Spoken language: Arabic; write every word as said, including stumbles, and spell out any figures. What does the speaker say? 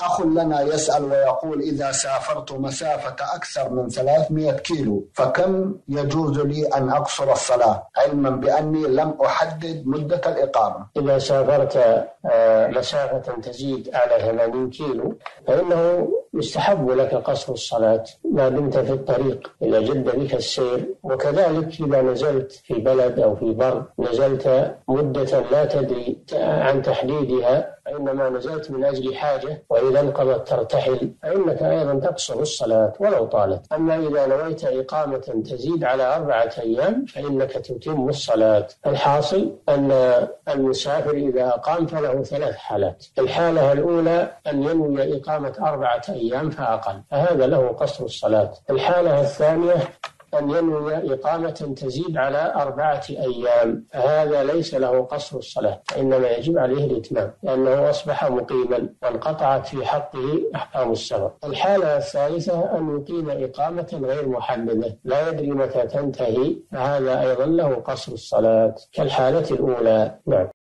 أخ لنا يسأل ويقول: إذا سافرت مسافة أكثر من ثلاثمائة كيلو فكم يجوز لي أن أقصر الصلاة، علما بأني لم أحدد مدة الإقامة؟ إذا سافرت مسافة تزيد على ثمانين كيلو فإنه يستحب لك قصر الصلاة ما دمت في الطريق إذا جد بك السير. وكذلك إذا نزلت في بلد أو في بر نزلت مدة لا تدري عن تحديدها، فإنما نزلت من أجل حاجة وإذا انقضت ترتحل، فإنك أيضا تقصر الصلاة ولو طالت. أما إذا نويت إقامة تزيد على أربعة أيام فإنك تتم الصلاة. الحاصل أن المسافر إذا أقام فله ثلاث حالات: الحالة الأولى أن ينوي إقامة أربعة أيام فأقل، فهذا له قصر الصلاة. الحالة الثانية أن ينوي إقامة تزيد على أربعة أيام، فهذا ليس له قصر الصلاة، إنما يجب عليه الإتمام لأنه أصبح مقيما وانقطعت في حقه أحكام السفر. الحالة الثالثة أن يقيم إقامة غير محددة لا يدري متى تنتهي، فهذا أيضا له قصر الصلاة كالحالة الأولى. نعم.